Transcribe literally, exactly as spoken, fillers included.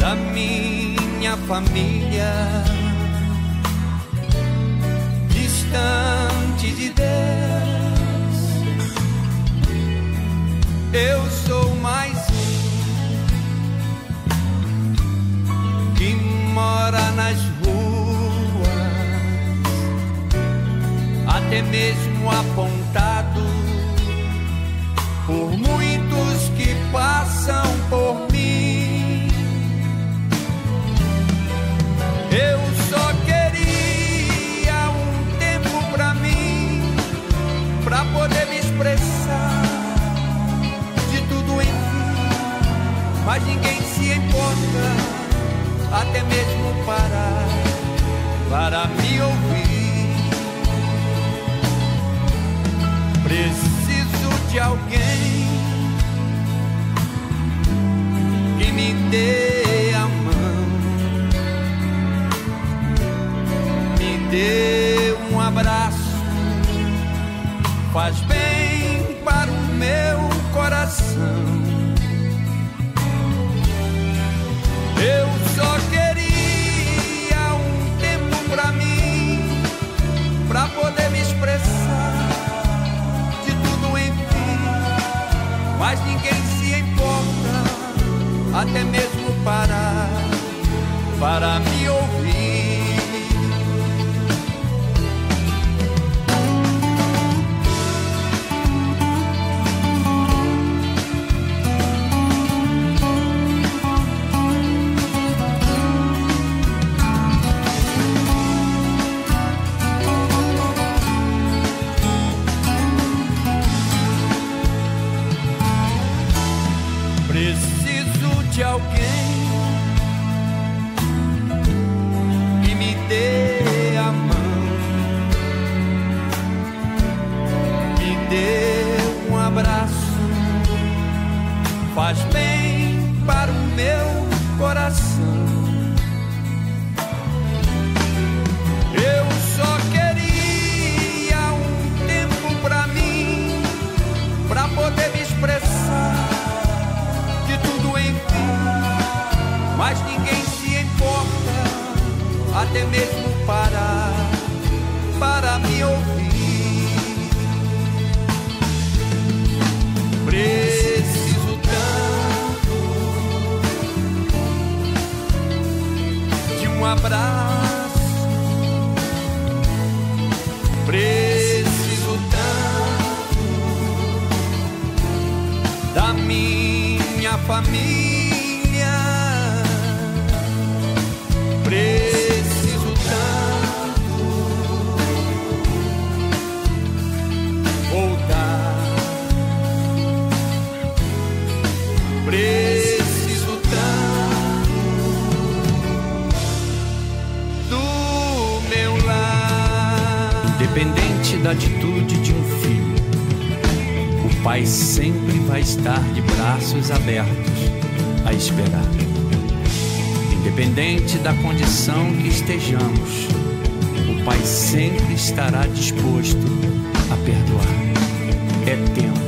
da minha família, distante de Deus. Eu sou mais um que mora nas ruas, até mesmo apontado por muitos que passam por mim. Eu só queria um tempo pra mim, pra poder me expressar de tudo em mim, mas ninguém se importa, até mesmo parar para me ouvir. Preciso de alguém que me dê a mão, me dê um abraço, faz bem para o meu coração. Eu só queria um tempo pra mim, pra poder me expressar de tudo em mim, mas ninguém se importa, até mesmo parar para me ouvir. Preciso de alguém que me dê a mão, me dê um abraço, faz bem para o meu coração. Eu só queria um tempo pra mim, pra poder me expressar de tudo em mim, mas ninguém se importa, até mesmo parar para me ouvir. Preciso tanto de um abraço, preciso tanto da minha família, preciso tanto voltar, preciso tanto do meu lar. Independente da atitude de um filho, o pai sempre vai estar de braços abertos a esperar. Independente da condição que estejamos, o pai sempre estará disposto a perdoar. É tempo